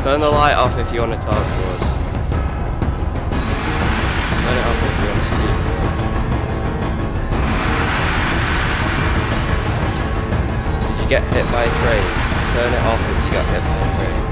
Turn the light off if you want to talk to us. Turn it off if you want to speak to us. Did you get hit by a train? Turn it off if you got hit by a train.